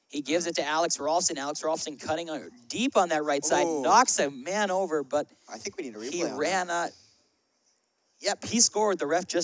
He gives it to Alex Rolfson. Alex Rolfson cutting deep on that right side, knocks a man over, but I think we need a replay. He ran. Yep, he scored. The ref just